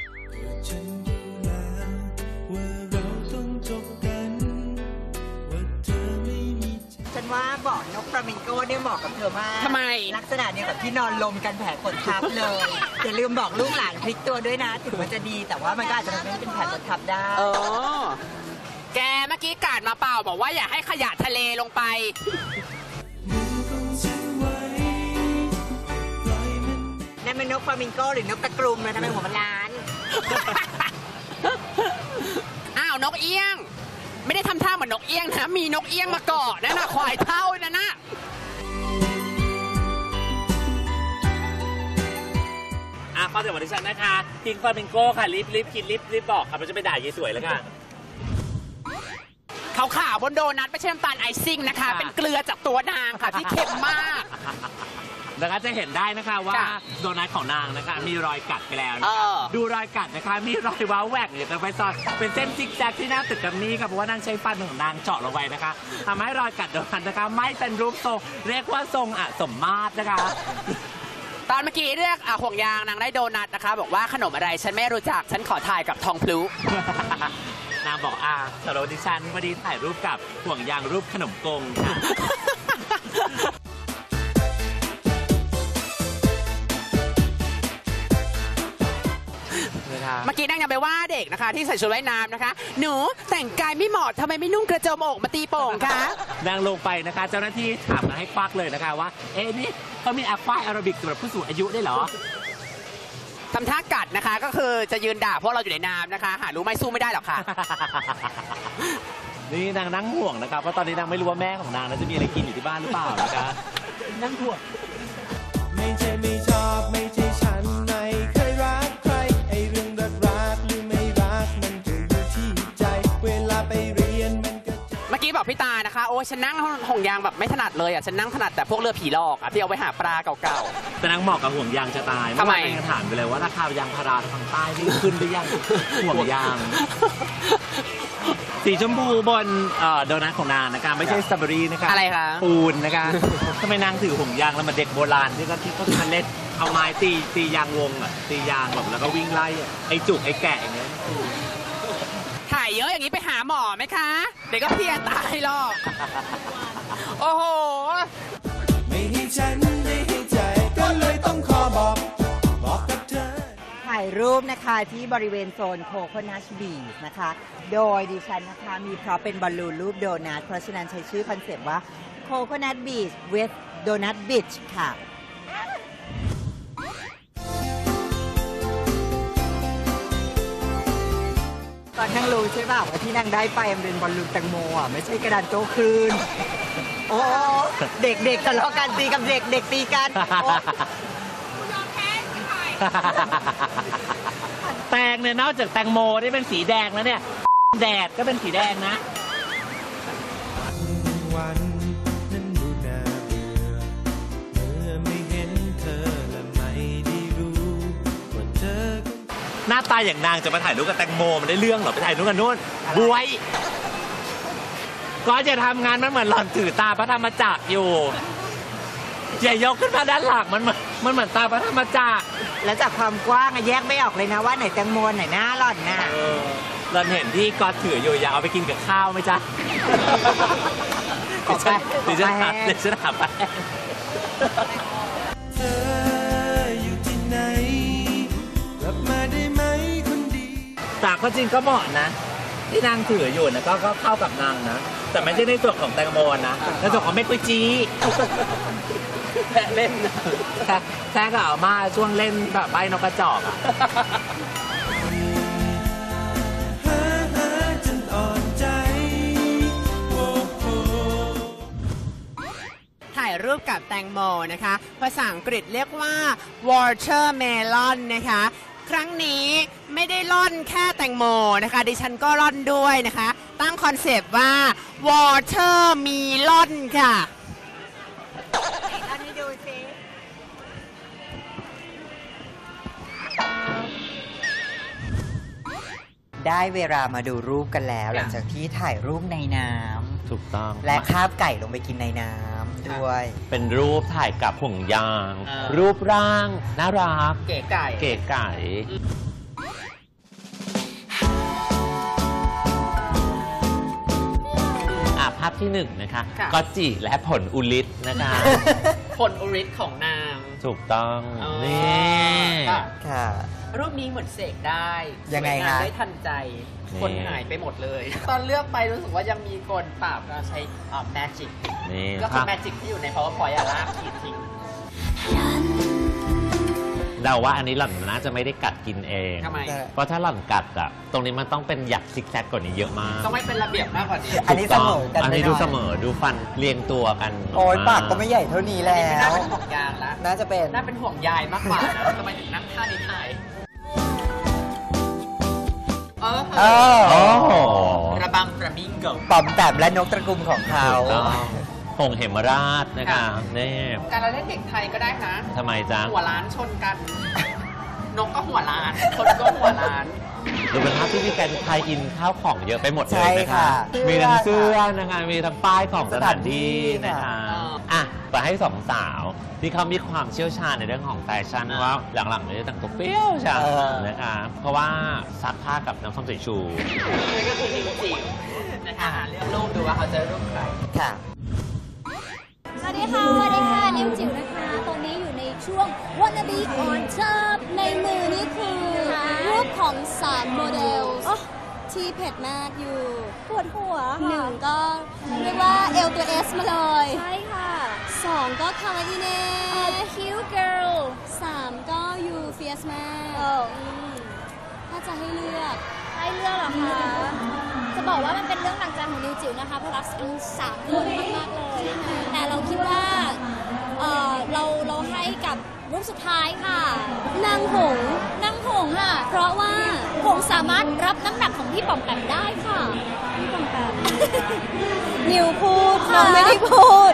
ฉันว่าเบาะนกฟลามิงโก้เนี่ยเหมาะกับเธอมากทำไมลักษณะเดียวกับที่นอนลมกันแผลกดทับเลยอย่าลืมบอกลูกหลานพลิกตัวด้วยนะถึงมันจะดีแต่ว่ามันก็อาจจะทำให้เป็นแผลกดทับได้เออแกเมื่อกี้กาดมาเปล่าบอกว่าอย่าให้ขยะทะเลลงไปนั่นเป็นนกฟลามิงโก้หรือนกตะกรุมนะทำไมหัวมันล้านอ้าวนกเอี้ยงไม่ได้ทำท่าเหมือนนกเอี้ยงนะมีนกเอี้ยงมาเกาะนั่นน่ะควายเท่านั่นน่ะครจากวันดิฉันนะคะพิงฟามิงโก้ค่ะรีบรีบกินรีบรีบบอกค่ะมันจะไปด่ายายสวยแล้วค่ะขาวๆบนโดนัทไม่ใช่น้ำตาลไอซิ่งนะคะ เป็นเกลือจากตัวนางค่ะที่เค็มมากนะคะจะเห็นได้นะคะว่าโดนัทของนางนะคะมีรอยกัดไปแล้วนะคะดูรอยกัดนะคะมีรอยว้าวแหวกเนี่ยไปซอยเป็นเส้นซิกแซกที่หน้าตึกกัมมี่ค่ะเพราะว่านางใช้ฟันของนางเจาะลงไปนะคะทำให้รอยกัดโดนัทนะคะไม่เป็นรูปทรงเรียกว่าทรงอะสมมาตรนะคะตอนเมื่อกี้เรียกห่วงยางนางได้โดนัทนะคะบอกว่าขนมอะไรฉันไม่รู้จักฉันขอถ่ายกับทองพลุนางบอกอ่าสำหรับดิฉันพอดีถ่ายรูปกับห่วงยางรูปขนมกงค่ะเมื่อกี้นางยังไปว่าเด็กนะคะที่ใส่ชุดว่ายน้ำนะคะหนูแต่งกายไม่เหมาะทำไมไม่นุ่งกระโจมอกมาตีโป่งคะนางลงไปนะคะเจ้าหน้าที่ถามมาให้ควักเลยนะคะว่าเอ๊ะนี่เขามีแอควาแอโรบิกสำหรับผู้สูงอายุได้เหรอทำท่ากัดนะคะก็คือจะยืนด่าพวกเราอยู่ในน้ำนะคะหารู้ไม่สู้ไม่ได้หรอกค่ะนี่นางนั่งห่วงนะคะเพราะตอนนี้นางไม่รู้ว่าแม่ของนางนั้นจะมีอะไรกินอยู่ที่บ้านหรือเปล่านะคะนั่งห่วงไม่ใช่ไม่ชอบไม่ใช่ฉันไม่เคยรักใครไอเรื่องรักรักหรือไม่รักมันก็อยู่ที่ใจเวลาไปเรียนมันก็เมื่อกี้บอกพี่ตานะคะโอ้ฉันนั่งห่วงยางแบบไม่ถนัดเลยอ่ะฉันนั่งถนัดแต่พวกเรือผีหลอกอ่ะที่เอาไปหาปลาเก่าๆแต่นางเหมาะกับห่วงยางจะตายทำไมนางถามไปเลยว่าราคายางพาราทางใต้นี่ขึ้นหรือยังห่วงยางสีชมพูบนโดนัทของนางนะคะไม่ใช่สตรอเบอรี่นะคะอะไรคะปูนนะคะทำไมนางถือห่วงยางแล้วมาเด็กโบราณที่ก็ที่เขาทำเล่นเอาไม้ตีตียางวงอ่ะตียางแบบแล้วก็วิ่งไล่ไอ้จุกไอ้แกะอย่างเงี้ยถ่ายเยอะอย่างนี้ไปหาหมอไหมคะเด็กก็เพี้ยตายหรอกโอ้โหไม่ให้ฉันไม่ให้ใจก็เลยต้องขอบอกบอกกับเธอถ่ายรูปนะคะที่บริเวณโซนโคโคนัทบีชนะคะโดยดิฉันนะคะมีพร็อพเป็นบอลลูนรูปโดนัทเพราะฉะนั้นใช้ชื่อคอนเซปต์ว่า Coconut Beach with Donut Beach ค่ะตอนนั่งรู้ใช่ป่าวว่าที่นั่งได้ไปมันเป็นบอลลูนแตงโมอ่ะไม่ใช่กระดานโต้คลื่นโอ้เด็กๆทะเลาะกันตีกับเด็กเด็กตีกันแตงเนี่ยนอกจากแตงโมที่เป็นสีแดงแล้วเนี่ยแดดก็เป็นสีแดงนะวันนั้นดูน่าเบื่อเมื่อไม่เห็นเธอและไม่ได้รู้ว่าเธอหน้าตาอย่างนางจะมาถ่ายรูปกับแตงโมมันได้เรื่องหรอไปถ่ายรูปกันนู่นบวยก็จะทำงานมันเหมือนหล่อนถือตาพระธรรมจักรอยู่อย่ายกขึ้นมาด้านหลังมันเหมือนมันเหมือนตาพระธรรมจักรแล้วจากความกว้างแยกไม่ออกเลยนะว่าไหนแตงโมไหนหน้าหล่อนน่ะหล่อนเห็นที่กอดถืออยู่อยากเอาไปกินกับข้าวไหมจ๊ะขอไปดิฉันถามดิฉันถามไปเธออยู่ที่ไหนกลับมาได้ไหมคนดีจากก็จริงก็เหมาะนะที่นางถืออยู่นะก็ก็เข้ากับนางนะแต่ไม่ใช่ในส่วนของแตงโมนะในส่วนของเมกุจีแค่เล่นแค่แค่กับอาม่าช่วงเล่นแบบใบนกกระจอกอ่ะถ่ายรูปกับแตงโมนะคะภาษาอังกฤษเรียกว่า watermelon นะคะครั้งนี้ไม่ได้ล่อนแค่แตงโมนะคะดิฉันก็ล่อนด้วยนะคะตั้งคอนเซปต์ว่า watermelon ค่ะอันนี้ดูสิได้เวลามาดูรูปกันแล้วหลังจากที่ถ่ายรูปในน้ำถูกต้องและคาบไก่ลงไปกินในน้ำด้วยเป็นรูปถ่ายกับห่วงยางรูปร่างน่ารักเก๋ไก่เก๋ไก่ภาพที่หนึ่งนะคะก็จิและผลอุลิตนะคะผลอุลิตของนางถูกต้องนี่ค่ะรูปนี้เหมือนเสกได้ยังไงคะได้ทันใจคนหายไปหมดเลยตอนเลือกไปรู้สึกว่ายังมีคนปราบเราใช้แมจิกก็คือแมจิกที่อยู่ใน powerpoint อะลากขีดทิ้งเดาว่าอันนี้หล่อนน่าจะไม่ได้กัดกินเองทำไมเพราะถ้าหล่อนกัดอะตรงนี้มันต้องเป็นหยักซิกแซกกว่านี้เยอะมากต้องไม่เป็นระเบียบมากกว่านี้อันนี้เสมอกันอันนี้ดูเสมอดูฟันเรียงตัวกันโอ้ยปากก็ไม่ใหญ่เท่านี้แล้น่าว เป็นห่วงยางแล้วน่าจะเป็นน่าเป็นห่วงยายมากกว่านะทำไมถึงนั่งท่านี้ถ่ายเออเออโอ้โหระบำระบิงเกิลปอมแปมและนกตระกุมของเขาถูกต้องหงเหมราชนะคะนี่การเราเล่นเด็กไทยก็ได้นะทำไมจ๊ะหัวล้านชนกัน นกก็หัวล้าน คนก็หัวล้านดูเป็นภาพที่มีการไทยอินข้าวของเยอะไปหมดเลยใช่นะคะค่ะมีทั้งเสื้อนะคะ มีทั้งป้ายของสถานที่นะคะอ่าอ่ะไปให้สองสาวที่เขามีความเชี่ยวชาญในเรื่องของแฟชั่นว่าหลังๆเนี่ยแต่งตัวเปรี้ยวใช่เออนะคะ เพราะว่าซักผ้ากับน้ำส้มสายชูนี่ก็คือนิวจิ๋วนะคะเลือกรูปดูว่าเขาจะรูปใครค่ะสวัสดีค่ะ สวัสดีค่ะ นิวจิ๋วนะคะ ตอนนี้อยู่ในช่วง Wanna Be on Top ในมือนี่คือรูปของสามโมเดลที่เผ็ดมากอยู่ ปวดหัวหนึ่งก็เรียกว่าเอลตัว S มาเลย ใช่ค่ะสองก็คาวาอิเน่ cute girl สามก็ยูเฟียสมากถ้าจะให้เลือก ให้เลือกเหรอคะ จะบอกว่ามันเป็นเรื่องหลังใจของนิวจิ๋วนะคะเพราะรักกันสามคนมากๆเลย แต่เราคิดว่าเอ่อเราเราให้กับรูปสุดท้ายค่ะนางหงส์นางหงส์อ่ะเพราะว่าหงส์สามารถรับน้ำหนักของพี่ป๋อมแปมได้ค่ะพี่ป๋อมแปม นิวพูดน้องไม่ได้พูด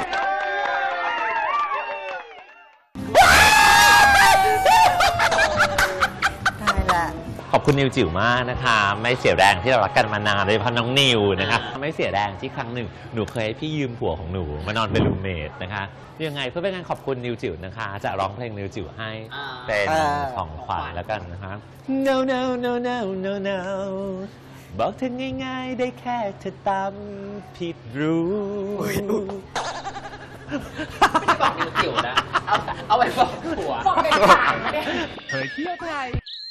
ขอบคุณนิวจิ๋วมากนะคะ ไม่เสียแรงที่เรารักกันมานานโดยเฉพาะน้องนิวนะคะไม่เสียแรงที่ครั้งหนึ่งหนูเคยให้พี่ยืมผัวของหนูมานอนเป็นรูมเมทนะคะยังไงเพื่อเป็นการขอบคุณนิวจิ๋วนะคะ จะร้องเพลงนิวจิ๋วให้เป็นของขวัญแล้วกันนะคะ no no no no no no บอกเธอง่ายๆได้แค่เธอตามผิดรู้ไม่ได้บอกนิวจิ๋วนะ เอาเอาไปบอกผัวบอกเป็นขายไม่ได้เฮ้ยเที่ยวไทย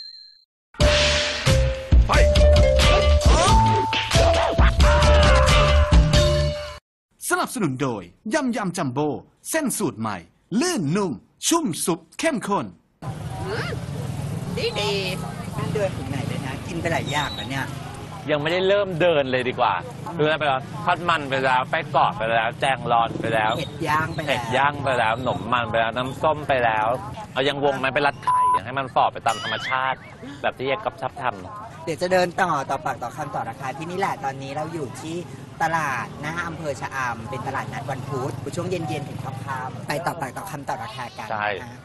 สนับสนุนโดยยำยำจัมโบ้เส้นสูตรใหม่ลื่นนุ่ม ชุ่มซุปเข้มข้นดีดีเดินถึงไหนเลยนะ กินไปหลายอย่างแล้วเนี่ยยังไม่ได้เริ่มเดินเลยดีกว่าดูนะไปแล้วทอดมันไปแล้วไปกรอบไปแล้ว แจงรอนไปแล้วเห็ดย่างไปแล้วเห็ดย่างไปแล้วหนมมันไปแล้วน้ำส้มไปแล้วเอายังวงมันไปรัดไข่ให้มันฝ่อไปตามธรรมชาติ แบบที่เอกกับชับทำเดี๋ยวจะเดินต่อต่อปากต่อคำต่อราคาที่นี่แหละตอนนี้เราอยู่ที่ตลาดหน้าอำเภอชะอำเป็นตลาดนัดวันพุธช่วงเย็นๆถึงค่ำๆไปต่อปากต่อคำต่อราคากันใช่นะ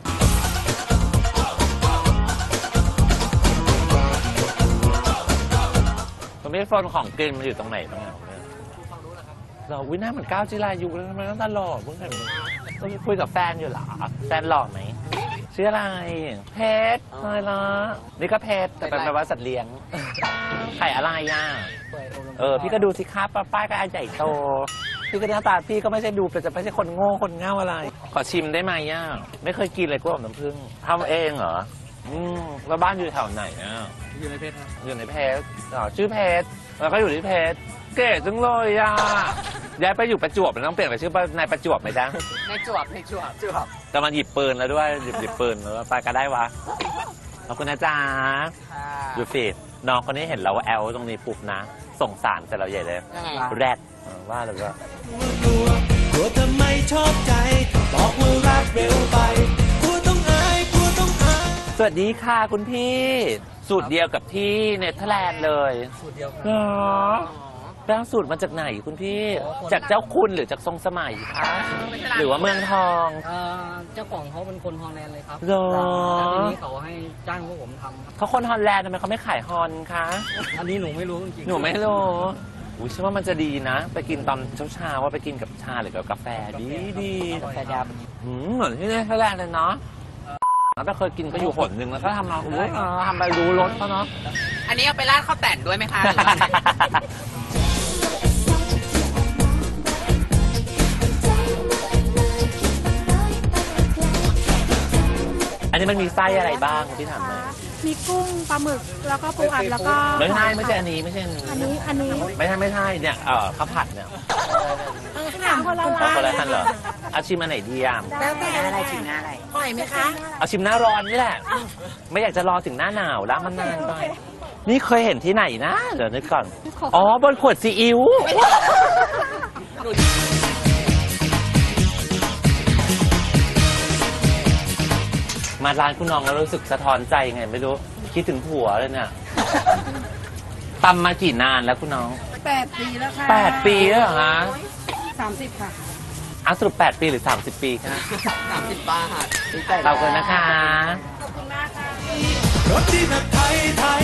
ตรงนี้โซนของกินมันอยู่ตรงไหนบ้างเนี่ยเราวิน่าเหมือนก้าวจิรายุแล้วทำไมต้องตลอดเพิ่งเห็นต้องคุยกับแฟนอยู่เหรอแฟนหล่อไหมชื่ออะไรเพชรอะไรละนี่ก็เพชรแต่เป็นแปลว่าสัตว์เลี้ยงไข่อะไรอ่ะเออพี่ก็ดูสิครับป้ายก็อันใหญ่โตพี่ก็หน้าตาพี่ก็ไม่ใช่ดูเป็นจะไม่ใช่คนโง่คนเง่าอะไรขอชิมได้ไหมย่าไม่เคยกินเลยกล้วยน้ำผึ้งทำเองเหรออืมแล้วบ้านอยู่แถวไหนอ่ะอยู่ในเพชรอยู่ในเพชรอ๋อชื่อเพชรแล้วก็อยู่ที่เพชรเก๋จังเลยอ่ะย้ายไปอยู่ประจวบมันต้องเปลี่ยนไปชื่อนายประจวบไหมจ๊ะในจวบในจวบจวบแต่มันหยิบปืนแล้วด้วยหยิบหยิบปืนแล้วไปก็ได้วะขอบคุณนะจ๊ะดูสิน้องคนนี้เห็นเราแอลตรงนี้ปุ๊บนะส่งสารแต่เราใหญ่เลยแรดว่าเลยว่ากลัวทำไมชอบใจบอกว่ารักเร็วไปกลัวต้องอายกลัวต้องอายสวัสดีค่ะคุณพี่สูตรเดียวกับที่เนเธอร์แลนด์เลยสูตรเดียวเหรอแล้วสูตรมาจากไหนคุณพี่จากเจ้าคุณหรือจากทรงสมัยคะหรือว่าเมืองทองเจ้าของเขาเป็นคนฮอลแลนด์เลยครับเหรอแล้วทีนี้เขาให้จ้างพวกผมทำครับเขาคนฮอลแลนด์ทำไมเขาไม่ขายฮอนคะอันนี้หนูไม่รู้จริงๆหนูไม่รู้อุ้ยฉันว่ามันจะดีนะ ไปกินตอนเช้าๆว่าไปกินกับชาหรือกับกาแฟดีดีกาแฟดำหืมเหมือนที่เนเธอร์แลนด์เลยเนาะแล้วเคยกินก็อยู่หนหนึ่งแล้วก็ทำมาอุ้ยทำไปรู้รสเขาเนาะอันนี้เอาไปราดข้าวแต่นด้วยไหมคะอันนี้มันมีไส้อะไรบ้างพี่ถามหน่อยมีกุ้งปลาหมึกแล้วก็ปูอัดแล้วก็ไม่ใช่ไม่ใช่อันนี้ไม่ใช่อันนี้อันนี้อันนี้ไม่ใช่ไม่ใช่เนี่ยเออข้าวผัดเนี่ยถามคนละเอาคนละท่านเหรอเอาชิมอันไหนดีอ่ะแล้วแต่อะไรชิมหน้าอะไรอร่อยไหมคะเอาชิมหน้าร้อนนี่แหละ ไม่อยากจะรอถึงหน้าหนาวแล้วมันนานไปนี่เคยเห็นที่ไหนนะเดี๋ยวนึกก่อนอ๋อบนขวดซีอิ๊วมาร้านคุณน้องแล้วรู้สึกสะท้อนใจไงไม่รู้คิดถึงผัวเลยเนี่ยตำมากี่นานแล้วคุณน้องแปดปีแล้วค่ะแปดปีแล้วเหรอฮะสามสิบค่ะอ่ะสรุปแปดปีหรือสามสิบปีคะสามสิบบาทขอบคุณนะคะขอบคุณมากค่ะรสดีแบบไทยไทย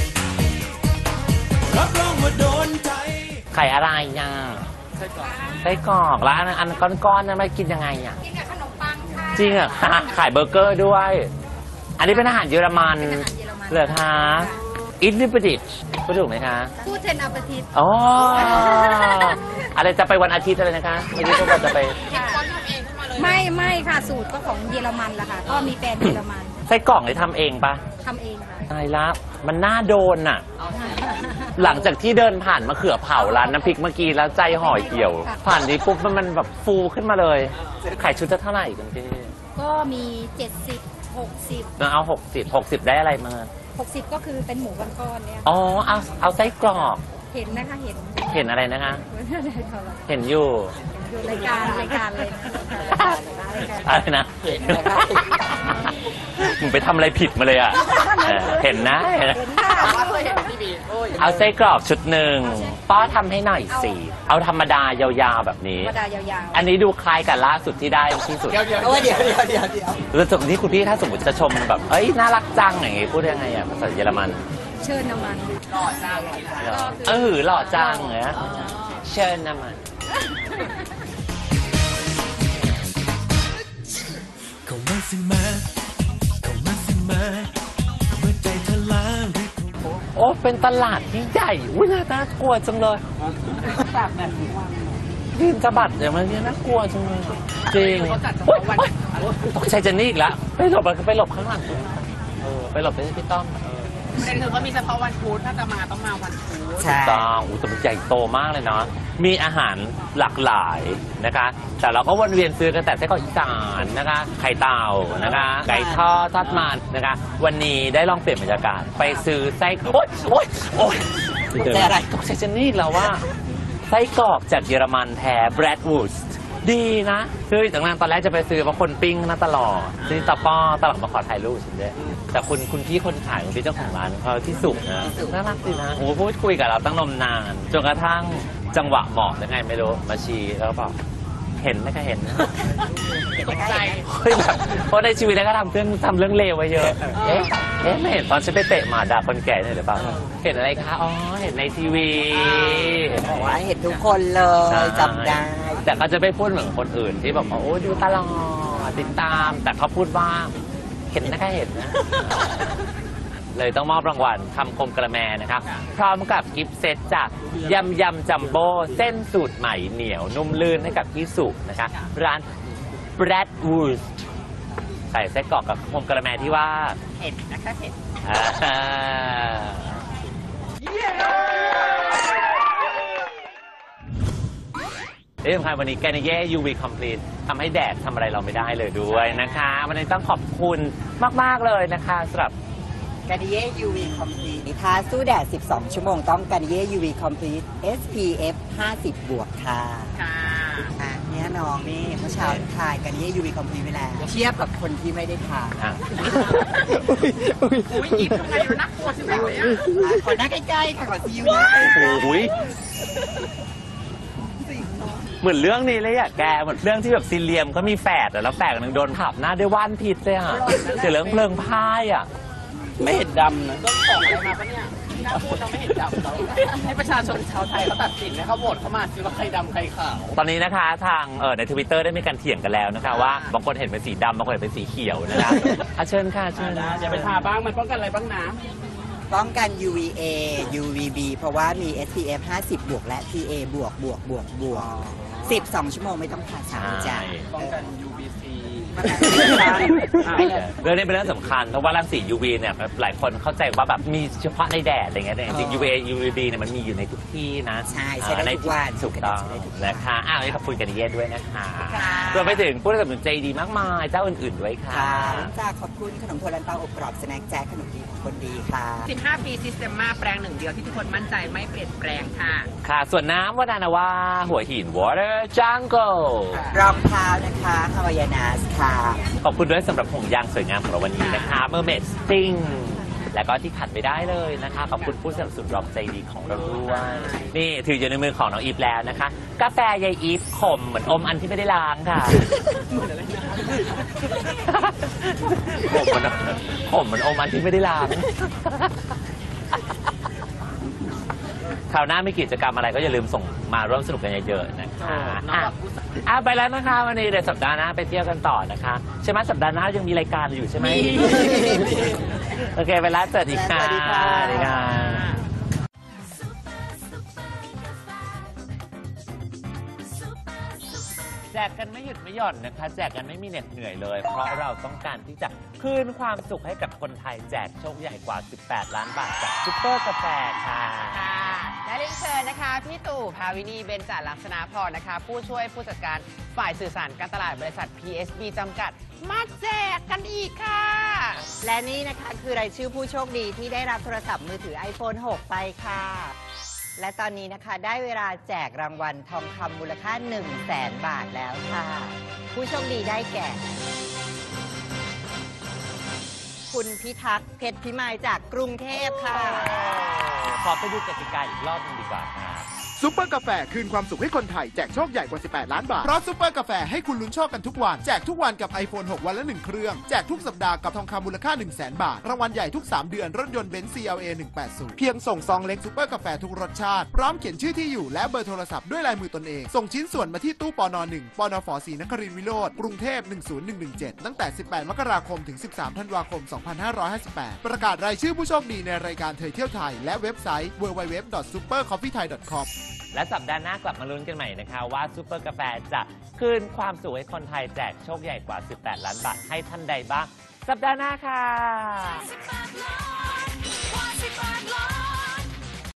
รับรองว่าโดนใจไข่อะไรย่าไส้กรอกไส้กรอกแล้วอันอันก้อนๆนั้นมากินยังไงอ่ะกินกับขนมปังค่ะจริงเหรอคะขายเบอร์เกอร์ด้วย อันนี้เป็นอาหารเยอรมันเหรอคะอินดิปดิชพูดถูกไหมคะพูดเทนอาปาทิตอ๋ออะไรจะไปวันอาทิตย์อะไรนะคะไม่ได้พวกเราจะไปไม่ไม่ค่ะสูตรก็ของเยอรมันละค่ะก็มีแบรนด์เยอรมันไส้กรอกนี่ทำเองปะทำเองค่ะตายละมันน่าโดนน่ะ หลังจากที่เดินผ่านมะเขือเผาร้านน้ำพริกเมื่อกี้แล้วใจห่อเหี่ยว ผ่านนี้ปุ๊บมันมันแบบฟูขึ้นมาเลยขายชุดจะเท่าไหร่คุณพี่ก็มีเจ็ดสิบ หกสิบเอาหกสิบหกสิบได้อะไรมาหกสิบก็คือเป็นหมูก้อนๆเนี่ยอ๋อเอาเอาไส้กรอกเห็นนะคะเห็นเห็นอะไรนะคะ เห็นอยู่ดูรายการรายการเลยอะไรนะมึงไปทำอะไรผิดมาเลยอ่ะเออเห็นนะเห็นนะเอาไส้กรอกชุดหนึ่งป้าทำให้หน่อยสิเอาธรรมดายาวๆแบบนี้ธรรมดายาวอันนี้ดูคล้ายกับล่าสุดที่ได้ที่สุดเดี๋ยวเดี๋ยวเดี๋ยวเดี๋ยวเดี๋ยวเดี๋ยวแล้วสมมติคุณพี่ถ้าสมมติจะชมแบบเอ้ยน่ารักจังอย่างงี้พูดยังไงอ่ะภาษาเยอรมันๆเชิญน้ำมันเออหล่อจังเหรอเชิญนะมันเข้ามาสิมาเข้ามาสิมาเมื่อใจเธอล้างให้คุณโอ้เป็นตลาดที่ใหญ่อุ้ยน่าน่ากลัวจังเลยยืนสะบัดอย่างนี้น่ากลัวจังเลยจริงโอ๊ยโอ๊ยตกใจเจนนี่อีกแล้วไปหลบไปหลบข้างหลังเออไปหลบไปที่พี่ต้อมประเด็นคือเขามีเฉพาะวันพุธถ้าจะมาต้องมาวันพุธใช่ต้องอุ้ยแต่มันใหญ่โตมากเลยเนาะมีอาหารหลากหลายนะคะแต่เราก็วนเวียนซื้อกันแต่ไส้กรอกอีสานนะคะไข่เต่านะคะไก่ทอดทอดมันนะคะวันนี้ได้ลองเปลี่ยนบรรยากาศไปซื้อไส้โอ๊ยโอ๊ยโอ๊ยตกใจอะไรตกใจเจนนี่แล้วว่าไส้กรอกจากเยอรมันแท้แบรดวูสดีนะคือจากนั้นตอนแรกจะไปซื้อเพราะคนปิ้งนะตลอดซื้อตะป้อตลอดมาขอถ่ายรูปฉันด้วยแต่คุณคุณพี่คนขายคุณพี่เจ้าของร้านเขาที่สุดนะน่ารักดีนะโอ้พูดคุยกับเราตั้งนมนานจนกระทั่งจังหวะเหมาะยังไงไม่รู้มาชี้แล้วก็บอกเห็นไหมคะเห็นตกใจเฮ้ยแบบเพราะในชีวิตแล้วก็ทำเรื่องทำเรื่องเลวไว้เยอะเอ๊ะเอ๊ะไม่เห็นตอนฉันไปเตะหมาด่าคนแก่เนี่ยหรือเปล่าเห็นอะไรคะอ๋อเห็นในทีวีบอกว่าเห็นทุกคนเลยจำได้แต่เขาจะไม่พูดเหมือนคนอื่นที่แบบว่าโอ้ดูตลอดติดตามแต่เขาพูดว่าเห็นนะคะเห็นนะเลยต้องมอบรางวัลคำคมกระแมนะครับพร้อมกับกิฟต์เซตจากยำยำจัมโบ้เส้นสูตรใหม่เหนียวนุ่มลื่นให้กับพี่สุนะคะร้าน Bratwurst ใส่ไส้กรอกกับคมกระแมที่ว่าเห็ดนะคะเห็ดที่สำคัญวันนี้แกนเย่ ยู วี Complete ทำให้แดดทำอะไรเราไม่ได้เลยด้วยนะคะวันนี้ต้องขอบคุณมากๆเลยนะคะสำหรับการนิเย่ ยู วี Complete ทาสู้แดดสิบสองชั่วโมงต้องการนิเย่ ยู วี Complete เอส พี เอฟ ห้าสิบ บวกค่ะค่ะอ่ะเนี่ยน้องนี่เมื่อเช้าทายการนิเย่ ยู วี Complete ไปแล้วเทียบกับคนที่ไม่ได้ทาอุ้ยหยิบทำไมอยู่นักกลัวใช่ไหมขอหน้าใกล้ๆค่ะขอซีอิ๊วโอ้ยเหมือนเรื่องนี้เลยอะแกเหมือนเรื่องที่แบบซีเรียมก็มีแฝดแล้วแฝดหนึ่งโดนผับหน้าด้วยว่านพิษเลยอะเกี่ยวเรื่องเพลิงพายอะไม่เห็นดำนะต้องของอะไรมาปะเนี่ยน่าพูดเราไม่เห็นดำเราให้ประชาชนชาวไทยเขาตัดสินนะเขาโหวตเขามาสิว่าใครดำใครขาวตอนนี้นะคะทางเออในทวิตเตอร์ได้มีการเถียงกันแล้วนะคะว่าบางคนเห็นเป็นสีดำบางคนเห็นเป็นสีเขียวนะคะเชิญค่ะเชิญอย่าไปทาบ้างมันป้องกันอะไรบ้างนะป้องกัน ยู วี เอ ยู วี บี เพราะว่ามี เอส พี เอฟ ห้าสิบ บวกและ พี เอ บวกบวกบวกบวกสิบสอง ชั่วโมงไม่ต้องผ่าตัดจ้ะป้องกัน ยู วี ซีเรื่องนี้เป็นเรื่องสำคัญเพราะว่ารังสี ยู วี เนี่ยหลายคนเข้าใจว่าแบบมีเฉพาะในแดดอะไรเงี้ยแต่จริงๆ ยู วี ยู วี บี เนี่ยมันมีอยู่ในทุกที่นะใช่ใช้ได้ทุกวันถูกต้องนะคะอ้าวนี่ขอบคุณกันเย่ด้วยนะคะรวมไปถึงผู้สนับสนุนใจดีมากมายเจ้าอื่นๆด้วยค่ะจ้าขอบคุณขนมถั่วลันเตาอบกรอบสแน็คแจ็คขนมดีของคนดีค่ะสิบห้า ปีซิสเต็มมาแปลงหนึ่งเดียวที่ทุกคนมั่นใจไม่เปลี่ยนแปลงค่ะค่ะส่วนน้ำวานานาวาหัวหิน Water Jungle รองเท้านะคะฮาวายานาสค่ะขอบคุณด้วยสำหรับห่วงยางสวยงามของเราวันนี้นะคะ Mermaid Sting แล้วก็ที่ขัดไม่ได้เลยนะคะขอบคุณผู้สนับสนุนรองใจดีของเราด้วยนี่ถืออยู่ในมือของน้องอีฟแล้วนะคะ กาแฟยายอีฟขมเหมือนอมอันที่ไม่ได้ล้างค่ะขมเหมือนขมเหมือนอมอันที่ไม่ได้ล้างคราวหน้ามีกิจกรรมอะไรก็อย่าลืมส่งมาร่วมสนุกกันเยอะๆนะคะอ่ะอ่ะไปแล้วนะคะวันนี้เดี๋ยวสัปดาห์หน้าไปเที่ยวกันต่อนะคะใช่ไหมสัปดาห์หน้ายังมีรายการอยู่ใช่ไหมโอเคไปแล้วสวัสดีค่ะสวัสดีค่ะสวัสดีค่ะแจกกันไม่หยุดไม่หย่อนนะคะแจกกันไม่มีเหน็ดเหนื่อยเลยเพราะเราต้องการที่จะคืนความสุขให้กับคนไทยแจกโชคใหญ่กว่าสิบแปดล้านบาทจากซุปเปอร์กาแฟค่ะค่ะและเรียนเชิญนะคะพี่ตู่ภาวินีเบญจลักษณพรนะคะผู้ช่วยผู้จัดการฝ่ายสื่อสารการตลาดบริษัท พี เอส บี จำกัดมาแจกกันอีกค่ะและนี่นะคะคือรายชื่อผู้โชคดีที่ได้รับโทรศัพท์มือถือ ไอโฟน หก ไปค่ะ และตอนนี้นะคะได้เวลาแจกรางวัลทองคำมูลค่า หนึ่งแสน บาทแล้วค่ะ ผู้โชคดีได้แก่ คุณพิทักษ์เพชรพิมายจากกรุงเทพค่ะขอไปดูกติกาอีกรอบนึงดีกว่าค่ะซุปเปอร์กาแฟคืนความสุขให้คนไทยแจกโชคใหญ่กว่าสิบแปดล้านบาทเพราะซุปเปอร์กาแฟให้คุณลุ้นโชคกันทุกวันแจกทุกวันกับ ไอโฟน หก วันละหนึ่งเครื่องแจกทุกสัปดาห์กับทองคำมูลค่า หนึ่งแสน บาทรางวัลใหญ่ทุกสามเดือนรถยนต์เบนซ์ ซี แอล เอ หนึ่งแปดศูนย์เพียงส่งซองเล็กซุปเปอร์กาแฟทุกรสชาติพร้อมเขียนชื่อที่อยู่และเบอร์โทรศัพท์ด้วยลายมือตนเองส่งชิ้นส่วนมาที่ตู้ปนหนึ่งปนฝศรีนครินทร์วิโรจน์กรุงเทพหนึ่งศูนย์หนึ่งหนึ่งเจ็ดตั้งแต่สิบแปดมกราคมถึงสิบสามธันวาคมสองพันห้าร้อยห้าสิบแปดประกาศรายชื่อผู้โชคดีในรายการเธอเที่ยวไทยและเว็บไซต์ ดับเบิลยู ดับเบิลยู ดับเบิลยู ดอท ซุปเปอร์คอฟฟี่ไทย ดอท คอมและสัปดาห์หน้ากลับมาลุ้นกันใหม่นะคะว่าซุปเปอร์กาแฟจะคืนความสุขให้คนไทยแจกโชคใหญ่กว่าสิบแปดล้านบาทให้ท่านใดบ้างสัปดาห์หน้าค่ะ